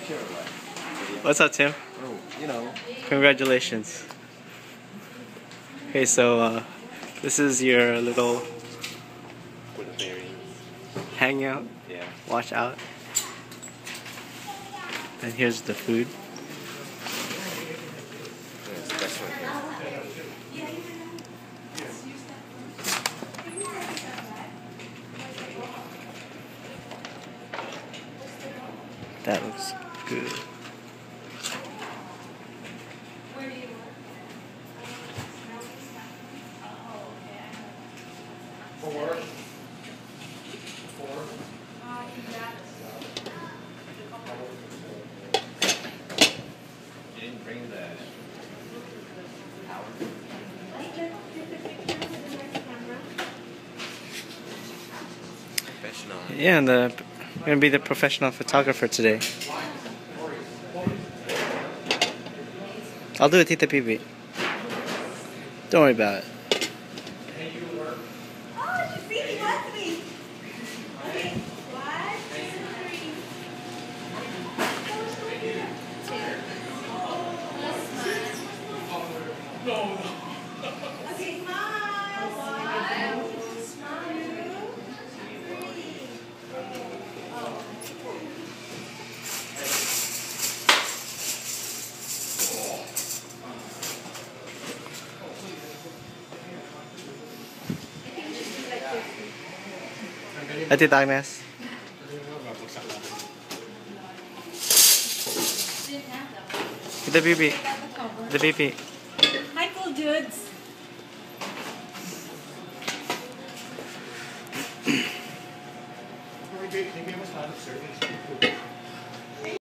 What's up, Tim? Oh, you know. Congratulations. Okay, so this is your little With the berries. hangout. Yeah. Watch out. And here's the food. Yeah, special. That looks good. You didn't bring the professional. Yeah, and I'm gonna be the professional photographer today. I'll do it, Tita Pipi. Don't worry about it. Tita Agnes. Tita Pipi. Tita Pipi.